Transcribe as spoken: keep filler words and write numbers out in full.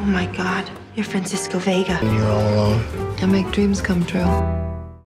Oh my God, you're Francisco Vega. And you're all alone. I make dreams come true.